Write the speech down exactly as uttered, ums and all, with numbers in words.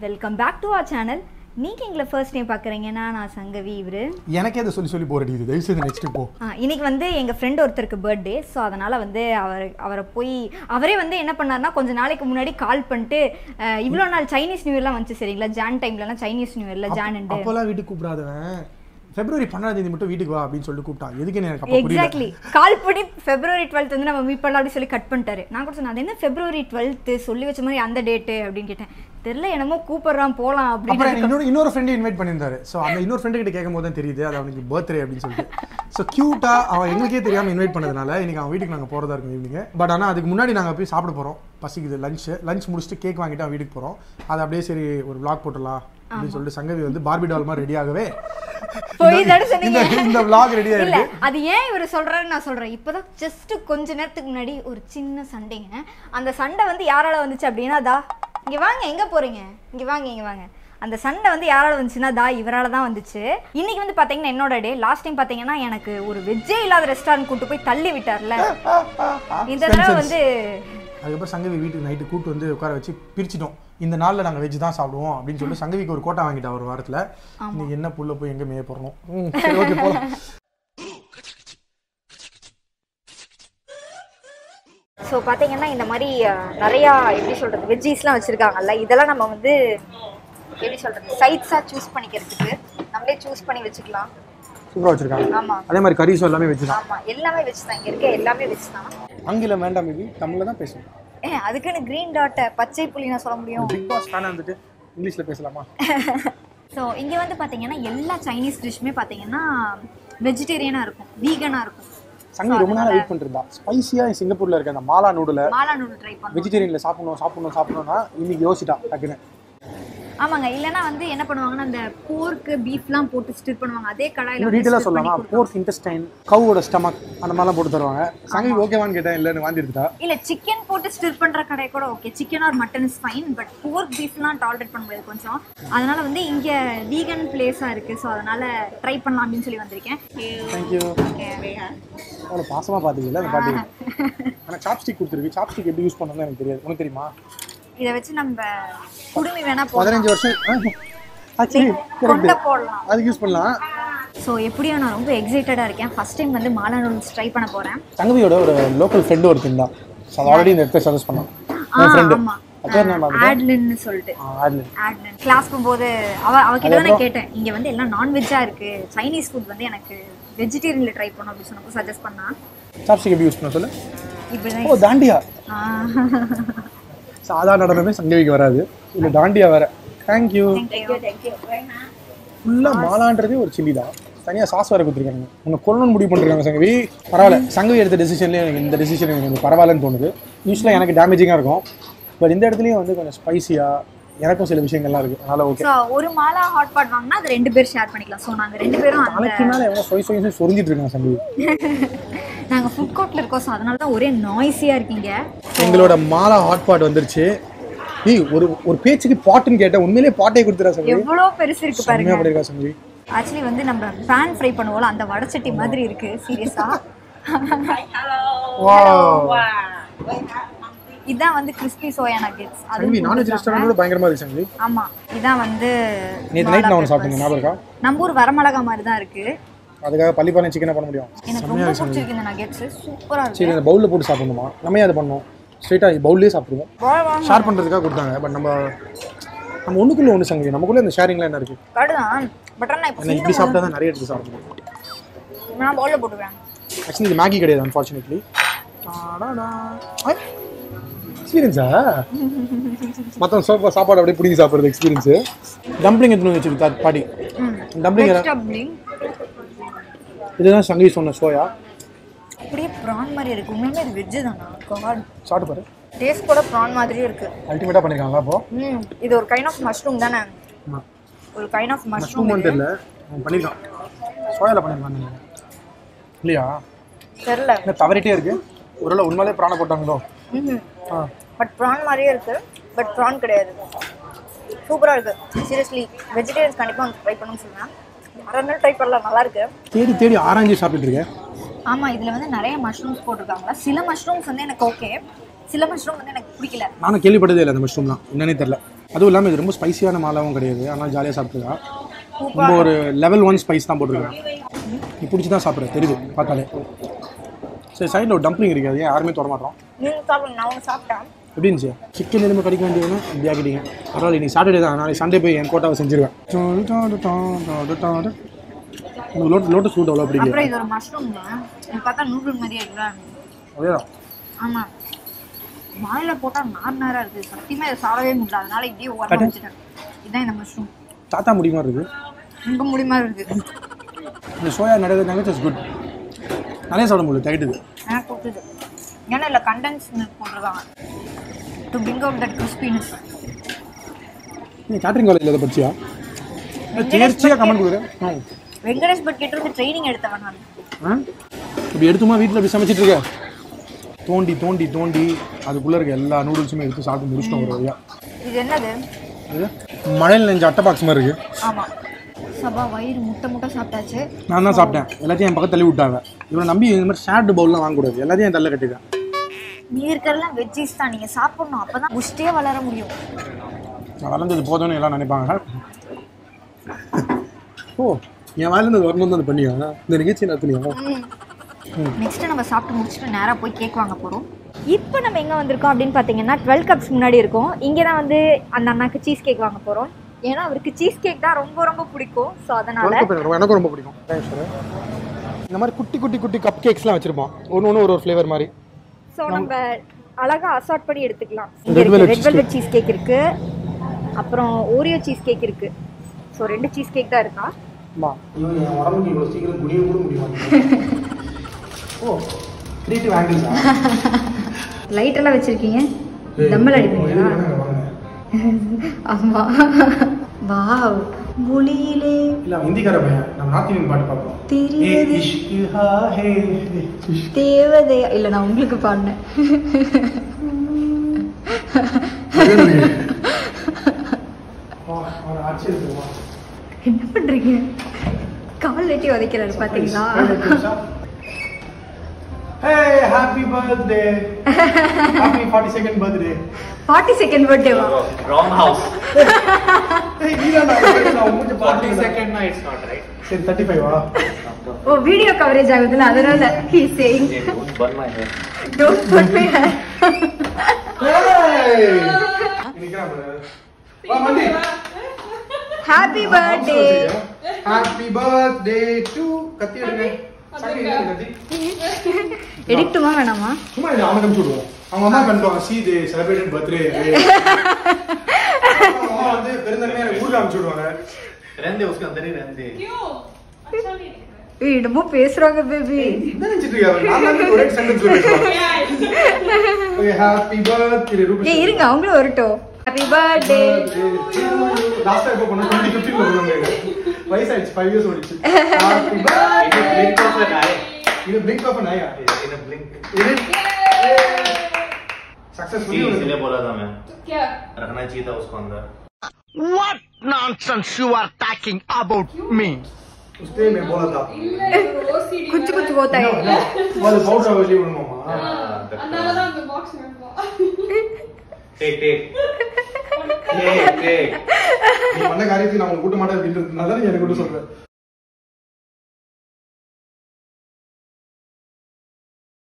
Welcome back to our channel. நீங்க எங்களை first time பார்க்குறீங்கன்னா நான் சங்கவி இவரு எனக்கே அதை சொல்லி சொல்லி போர் அடிக்குது தயவு செய்து நெக்ஸ்ட் போ இன்னைக்கு வந்து எங்கள் ஃப்ரெண்ட் ஒருத்தருக்கு பர்த்டே ஸோ அதனால் வந்து அவர் அவரை போய் அவரே வந்து என்ன பண்ணார்னா கொஞ்சம் நாளைக்கு முன்னாடி கால் பண்ணிட்டு இவ்வளோ நாள் சைனீஸ் நியூ இயர்லாம் வந்துச்சு சரிங்களா ஜான் டைம்லலாம் சைனீஸ் நியூ இயர்ல ஜான் அண்ட் அப்போல்லாம் வீட்டுக்கு கூப்பிடாதவன் பிப்ரவரி பன்னெண்டாம் தேதி மட்டும் வீட்டுக்கு வா அப்படின்னு சொல்லிட்டு கூப்பிட்டான் எதுக்கு எனக்கு அப்போ புரியல எக்ஸாக்ட்லி கால் பண்ணி பிப்ரவரி டுவெல்த் வந்து நம்ம மீட் பண்ணலாம் அப்படின்னு சொல்லி கட் பண்ணிட்டாரு நான் கூட சொன்னேன் அது என்ன பிப்ரவரி டுவெல்த்து சொல்லி வச்ச மாதிரி அந்த டேட்டு அப்படின்னு கேட்டேன் தெரியல என்னமோ கூப்பிடுறான் போகலாம் அப்படின்னு இன்னொரு இன்னொரு ஃப்ரெண்டு இன்வைட் பண்ணியிருந்தாரு ஸோ அந்த இன்னொரு ஃப்ரெண்டு கிட்ட கேட்கும் போது தான் தெரியுது அது அவனுக்கு பர்த்டே அப்படின்னு சொல்லிட்டு ஸோ க்யூட்டாக அவன் எங்களுக்கே தெரியாமல் இன்வைட் பண்ணதுனால இன்னைக்கு அவன் வீட்டுக்கு நாங்கள் போகிறதா இருக்கும் ஈவினிங் பட் ஆனால் அதுக்கு முன்னாடி நாங்கள் போய் சாப்பிட போகிறோம் பசிக்குது லஞ்சு லஞ்ச் முடிச்சுட்டு கேக் வாங்கிட்டு அவன் வீட்டுக்கு போகிறோம் அது அப்படியே சரி ஒரு விளாக் போட்டுடலாம் அப்படின்னு சொல்லிட்டு சங்கவி வந்து பார்பி டால் மாதிரி ரெடியாகவே இந்த விளாக் ரெடியா இருக்கு அது ஏன் இவர் சொல்றாரு நான் சொல்றேன் இப்பதான் ஜஸ்ட் கொஞ்ச நேரத்துக்கு முன்னாடி ஒரு சின்ன சண்டைங்க அந்த சண்டை வந்து யாரால வந்துச்சு அப்படின்னா தா இங்க வாங்க எங்க போறீங்க இங்க வாங்க இங்க வாங்க அந்த சண்டை வந்து யாரால வந்துச்சுன்னா தா இவரால தான் வந்துச்சு இன்னைக்கு வந்து பாத்தீங்கன்னா என்னோட டே லாஸ்ட் டைம் பாத்தீங்கன்னா எனக்கு ஒரு வெஜ்ஜே இல்லாத ரெஸ்டாரண்ட் கூட்டு போய் தள்ளி விட்டார்ல இந்த தடவை வந்து அதுக்கப்புறம் சங்கவி வீட்டுக்கு நைட்டு கூட்டு வந்து உட்கார வச்சு பிரிச்சிட்டோம் இந்த நாளில் நாங்கள் வெஜ் தான் சாப்பிடுவோம் அப்படின்னு சொல்லிட்டு சங்கவிக்கு ஒரு கோட்டா வாங்கிட்டோம் ஒரு வாரத்தில் இன்னைக்கு என்ன புல்ல போய் எங்கே மேய போகிறோம் ஓகே போகலாம் ஸோ பார்த்தீங்கன்னா இந்த மாதிரி நிறையா எப்படி சொல்கிறது வெஜ்ஜீஸ்லாம் வச்சுருக்காங்கல்ல இதெல்லாம் நம்ம வந்து எப்படி சொல்கிறது சைட்ஸாக சூஸ் பண்ணிக்கிறதுக்கு நம்மளே சூஸ் பண்ணி வச்சுக்கலாம் சூப்பராக வச்சிருக்காங்க ஆமாம் அதே மாதிரி கரீஸும் எல்லாமே வெஜ் தான் ஆமாம் எல்லாமே வெஜ் தான் இங்கே இருக்க எல்லாமே வெஜ் தான் ஆங்கிலம் வேண்டாம் மேபி தமிழில் தான் பேசுவோம் ஏ அதுக்குன்னு கிரீன் டாட்டை பச்சை புள்ளி நான் சொல்ல முடியும் பிக் பாஸ் ஃபேனாக இருந்துட்டு இங்கிலீஷில் பேசலாமா ஸோ இங்கே வந்து பார்த்தீங்கன்னா எல்லா சைனீஸ் டிஷ்ஷுமே பார்த்தீங்கன்னா வெஜிடேரியனாக இருக்கும் வீகனாக இருக்கும் சங்கவி ரொம்ப நாள் வெயிட் பண்ணிருந்தா ஸ்பைசியாக சிங்கப்பூரில் இருக்க அந்த mala noodle mala noodle try பண்ணோம் வெஜிடேரியனில் சாப்பிடணும் சாப்பிடணும் சாப்பிடணும்னா இன்னைக்கு யோசிட்டா டக்குன்னு ஆமாங்க இல்லைன்னா வந்து என்ன பண்ணுவாங்கன்னா அந்த போர்க்கு பீஃப்லாம் போட்டு ஸ்டிர் பண்ணுவாங்க அதே கடாயில் டீட்டெயிலாக சொல்லலாம் போர்க் இன்டெஸ்டைன் கவோட ஸ்டமக் அந்த மாதிரிலாம் போட்டு தருவாங்க சங்கவி ஓகேவான்னு கேட்டேன் இல்லைன்னு வாந்தி எடுத்துட்டா இல்லை சிக்கன் போட்டு ஸ்டிர் பண்ணுற கடை கூட okay chicken or mutton is fine but pork பீஃப்லாம் டாலரேட் பண்ண முடியாது கொஞ்சம் அதனால வந்து இங்கே வீகன் பிளேஸாக இருக்குது ஸோ அதனால ட்ரை பண்ணலாம் அப்படின்னு சொல்லி வந்திருக்கேன் தேங்க்யூ அவ்வளோ பாசமாக பார்த்தீங்களா அந்த பாட்டி ஆனால் சாப்ஸ்டிக் கொடுத்துருக்கு சாப்ஸ்டிக் எப்படி யூஸ் பண்ணணும்னு எனக்கு தெரியாது உனக்கு தெரியுமா இதை வச்சு நம்ம குடுமி வேணா பதினஞ்சு வருஷம் கொண்ட போடலாம் அதுக்கு யூஸ் பண்ணலாம் ஸோ எப்படியோ நான் ரொம்ப எக்ஸைட்டடாக இருக்கேன் ஃபர்ஸ்ட் டைம் வந்து மாலா நூடுல்ஸ் ட்ரை பண்ண போகிறேன் சங்கவியோட ஒரு லோக்கல் ஃப்ரெண்டு ஒருத்தர் இருந்தா அது ஆல்ரெடி இந்த இடத்த சஜஸ்ட் பண்ணான் ஆமாம் ஆட்லின்னு சொல்லிட்டு ஆட்லின் கிளாஸ் போகும்போது அவ அவகிட்ட தான் நான் கேட்டேன் இங்கே வந்து எல்லாம் நான்வெஜ்ஜாக இருக்குது சைனீஸ் ஃபுட் வந்து எனக்கு வெஜிடேரியனில் ட்ரை பண்ணணும் அப்படின்னு சொன்னப்போ சஜஸ்ட் பண்ணான் சாப்ஸ்டிக் எப்படி யூஸ் பண்ண சொல்லு இப்படி ஓ தாண்டியா சாதா நடனமே சங்கவிக்கு வராது இல்லை தாண்டியா வேற தேங்க்யூ ஃபுல்லாக மாலான்றதே ஒரு சில்லி தான் தனியாக சாஸ் வேறு கொடுத்துருக்காங்க உன்னை கொள்ளணும்னு முடிவு பண்ணிருக்காங்க சங்கவி பரவாயில்ல சங்கவி எடுத்த டெசிஷன்லேயே எனக்கு இந்த டெசிஷன் எனக்கு கொஞ்சம் பரவாயில்லன்னு தோணுது யூஸ்வலாக எனக்கு டேமேஜிங்காக இருக்கும் பட் இந்த இடத்துலையும் வந்து கொஞ்சம் ஸ்பைசியாக எனக்கும் சில விஷயங்கள்லாம் இருக்குது அதனால் ஓகே ஒரு மாலா ஹாட் பாட் வாங்கினா அது ரெண்டு பேர் ஷேர் பண்ணிக்கலாம் ஸோ நாங்கள் ரெண்டு பேரும் நாளைக்கு மேலே எவ்வளோ சொய் சொய் சொரிஞ்சிட்டு இருக்காங்க சங்கவி நாங்கள் ஃபுட் கோர்ட்டில் இருக்கோம் ஸோ அதனால தான் ஒரே நாய்ஸியாக இருக்கீங்க எங்களோட மாலா ஹாட் பாட் வந்துருச்சு நீ ஒரு ஒரு பேச்சுக்கு பாட்டுன்னு கேட்டேன் உண்மையிலேயே பாட்டே கொடுத்துறா சங்கவி எவ்வளோ பெருசு இருக்கு பாருங்க பண்ணிருக்கா சங்கவி ஆக்சுவலி வந்து நம்ம பேன் ஃப்ரை பண்ணுவோம்ல அந்த வடச்சட்டி மாதிரி இருக்கு சீரியஸா இதான் வந்து கிறிஸ்பி சோயா நகெட்ஸ் அது நான்வெஜ் ரெஸ்டாரன்ட்டோட பயங்கரமா இருக்கு சங்கவி ஆமா இதான் வந்து நேத்து நைட் நான் ஒன்னு சாப்பிட்டேன் ஞாபகம் இருக்கா நம்ம ஊர் வரமிளகா மாதிரி தான் இருக்கு அதுக்காக பள்ளிப்பாளையம் சிக்கனை பண்ண முடியும் எனக்கு ரொம்ப பிடிச்சிருக்கு இந்த நகெட்ஸ் சூப்பரா இருக்கு சரி இந்த பவுல்ல போட்டு சாப்பிடணுமா நம்ம ஏன் அதை பண்ணோம் ஸ்ட்ரைட்டா பவுல்லே சாப்பிடுவோம் ஷேர் பண்றதுக்காக கொடுத்தாங்க பட் நம்ம நம்ம ஒண்ணுக்குள்ள ஒண்ணு சங்கவி நமக்குள்ள இந்த ஷேரிங்ல என்ன இருக்கு கரெக்ட் பட் நான் இப்போ இப்படி சாப்பிட்டா தான் நிறைய எடுத்து சாப்பிடுவோம் நான் பவுல்ல போட்டுறேன் ஆக்சுவலி இது மேகி கிடையாது அன்ஃபார்ச்சுனேட்லி எக்ஸ்பீரியன்ஸா மொத்தம் சோப்பா சாப்பாடு அப்படியே பிடிங்கி சாப்பிட்றது எக்ஸ்பீரியன்ஸு டம்ப்ளிங் எடுத்துன்னு வச்சுருக்கு பாட்டி டம்ப்ளிங் இதுதான் சங்கவி சொன்ன சோயா அப்படியே ப்ரான் மாதிரி இருக்கு உண்மையுமே இது வெஜ்ஜு தானா காட் சாப்பிட்டு பாரு டேஸ்ட் கூட ப்ரான் மாதிரியே இருக்கு அல்டிமேட்டாக பண்ணிருக்காங்களா அப்போ ம் இது ஒரு கைண்ட் ஆஃப் மஷ்ரூம் தானே ஒரு கைண்ட் ஆஃப் மஷ்ரூம் தெரியல பண்ணிருக்கான் சோயாவில் பண்ணிருக்கான் இல்லையா தெரியல என்ன தவறிட்டே இருக்கு ஒருவேளை உண்மையிலே ப்ரானை போட்டாங்களோ பட் ப்ரான் மாதிரியே இருக்கு பட் ப்ரான் கிடையாது சூப்பராக இருக்கு சீரியஸ்லி வெஜிடேரியன்ஸ் கண்டிப்பாக ட்ரை பண்ணணும்னு சொல்லுவேன் யாராவது ட்ரை பண்ணலாம் நல்லா இருக்கு தேடி தேடி ஆராய்ச்சி சாப்பிட்டு இருக்கேன் ஆமாம் இதில் வந்து நிறைய மஷ்ரூம்ஸ் போட்டிருக்காங்களா சில மஷ்ரூம்ஸ் வந்து எனக்கு ஓகே சில மஷ்ரூம் வந்து எனக்கு பிடிக்கல நானும் கேள்விப்பட்டதே இல்லை அந்த மஷ்ரூம்லாம் என்னன்னே தெரியல அதுவும் இல்லாமல் இது ரொம்ப ஸ்பைசியான மாலாவும் கிடையாது, ஆனால் ஜாலியாக சாப்பிட்டுருக்கா. ரொம்ப ஒரு லெவல் ஒன் ஸ்பைஸ் தான் போட்டிருக்கேன். நீ பிடிச்சி தான் சாப்பிட்றேன் தெரியுது பார்த்தாலே. சரி, சைடில் ஒரு டம்ப்ளிங் இருக்காது, ஏன் யாருமே தொட மாட்டோம். எப்படி இருந்துச்சு? சிக்கன் எதுவுமே கிடைக்க வேண்டியதுன்னா இப்படி ஆக்கிட்டீங்க. பரவாயில்ல, நீ சாட்டர்டே தான், நாளைக்கு சண்டே போய் என் கோட்டாவை செஞ்சிருவேன். லோட் லோட்டஸ் ஃப்ரூட் அவ்வளோ பிடிக்கும். அப்புறம் இது ஒரு மஷ்ரூம் தான், இது பார்த்தா நூடுல் மாதிரியே இருக்குல்ல. அதேதான். ஆமாம், வாயில போட்டால் நார் நாராக இருக்குது. சத்தியமாக இதை சாப்பிடவே முடியல, அதனால இப்படியே ஓரமாக வச்சுட்டேன். இதுதான் இந்த மஷ்ரூம். தாத்தா முடியுமா இருக்குது, ரொம்ப முடியுமா இருக்குது. இந்த சோயா நிறைய நகட்ஸ் இஸ் குட். நிறைய சாப்பிட முடியல, தகிட்டுது. எனக்கு கொடுத்துது, ஏன்னா இல்லை கண்டென்ஸ் மில்க் போட்டிருக்காங்க to bring out that crispiness. நீ கேட்டரிங் காலேஜில் இதை பற்றியா தேர்ச்சியாக கமெண்ட் கொடுக்குறேன். வெங்கடேஷ் பட் கிட்ட இருந்து ட்ரைனிங் எடுத்தவன் நான். இப்படி எடுத்துமா வீட்டில் இப்படி சமைச்சிட்டு இருக்க? தோண்டி தோண்டி தோண்டி அதுக்குள்ளே இருக்க எல்லா நூடுல்ஸுமே எடுத்து சாப்பிட்டு முடிச்சிட்டோம் ஒரு வழியா. இது என்னது? இது மழையில் நெஞ்ச அட்டை பாக்ஸ் மாதிரி இருக்கு. ஆமாம், சபா வயிறு முட்டை முட்டை சாப்பிட்டாச்சு. நான் தான் சாப்பிட்டேன், எல்லாத்தையும் என் பக்கம் தள்ளி விட்டாங்க. இவனை நம்பி இந்த மாதிரி ஷேர்டு பவுல்லாம் வாங்கக்கூடாது, எல்லாத்தையும் என் தள்ள கட்டிட்டேன். நீ இருக்கிறதெல்லாம் வெஜ்ஜீஸ் தான், நீங்கள் சாப்பிடணும், அப்போ தான் புஷ்டே வளர முடியும். நான் வளர்ந்தது போதும்னு எல்லாம் நினைப்பாங்க. ஓ, என் வாயிலேருந்து வரணும் அது பண்ணியா இந்த நிகழ்ச்சி நடத்துனியா? நெக்ஸ்ட்டு நம்ம சாப்பிட்டு முடிச்சுட்டு நேராக போய் கேக் வாங்க போகிறோம். இப்போ நம்ம எங்கே வந்திருக்கோம் அப்படின்னு பார்த்தீங்கன்னா டுவெல் கப்ஸ் முன்னாடி இருக்கோம். இங்கே தான் வந்து அந்த அண்ணாக்கு சீஸ் கேக் வாங்க போகிறோம். ஏன்னா அவருக்கு சீஸ் கேக் தான் ரொம்ப ரொம்ப பிடிக்கும். ஸோ அதனால் எனக்கும் ரொம்ப பிடிக்கும். இந்த மாதிரி குட்டி குட்டி குட்டி கப் கேக்ஸ்லாம் வச்சுருப்போம், ஒன்று ஒன்று ஒரு ஒரு ஃப்ளேவர் மாதிரி. ஸோ நம்ம அழகாக அசார்ட் பண்ணி எடுத்துக்கலாம். ரெட் வெல்வெட் சீஸ் கேக் இருக்குது, அப்புறம் ஓரியோ சீஸ் கேக் இருக்குது. ஸோ ரெண்டு சீஸ் கேக் தான் இருக்கா. உடம்புக்கு இவ்வளோ சீக்கிரம் குடிய கூட முடியும். ஓ, கிரியேட்டிவ் ஆங்கிள்ஸா? லைட் எல்லாம் வச்சிருக்கீங்க, தம்மல் அடிப்பீங்களா? ஆமா. வாவ், மொழியிலே இல்ல ஹிந்திக்கார பையன், நம்ம நார்த் இந்தியன் பாட்டு பாடுறோம். தெரியுது தேவதை இல்ல, நான் உங்களுக்கு பாடினேன். என்ன பண்றீங்க? கால் வெட்டி உதைக்கிறாரு பாத்தீங்களா? Hey, happy birthday. Happy forty-second birthday. forty-second birthday வா? Wrong house. Hey, நீங்க நான் உங்களுக்கு forty-second na it's not right. சரி thirty-five வா? ஓ, வீடியோ கவரேஜ் ஆகுதுல, அதனால he is saying Don't burn my hair. don't burn my hair. Hey. இன்னைக்கு பாரு. வா மண்டி. Happy birthday. Happy birthday to கத்தி எடுங்க. எடிக்ட்டுமா வேணாமா? சும்மா இதை அவனை கமிச்சு விடுவோம். அவங்க அம்மா கண்டுவாங்க, சி தே செலிப்ரேட்டட் பர்த்டே. அம்மா வந்து பெருந்தன்மையா ஊருக்கு அனுப்பிச்சு விடுவாங்க. रहने उसके अंदर ही रहने दे. क्यों? अच्छा नहीं दिख रहा. ஏய், என்னமோ பேசுறாங்க பேபி. என்ன நினைச்சிட்டு இருக்காங்க? நான் வந்து ஒரே சென்டென்ஸ் பேசுறேன். Okay, happy birthday Ruby. ஏய் இருங்க, அவங்களும் வரட்டும். Happy birthday. லாஸ்ட் டைம் போனோம் twenty fifteen ல போனோம். வயசாயிடுச்சு, five years ஓடிச்சு. Happy birthday. blink of an eye. இது blink of an eye. In a blink. Successfully इसलिए बोला था मैं. क्या? रखना चाहिए था उसको अंदर. What nonsense you are talking about me? उसने मैं बोला था. कुछ कुछ होता है. वाले पाउडर वाली बोल मामा. Another on the box में. Take take. Take take. நீ பண்ண காரியத்தை நான் உங்களுக்கு கூட்ட மாட்டேன் அப்படின்றதுனால நீ எனக்கு கூட சொல்றேன்.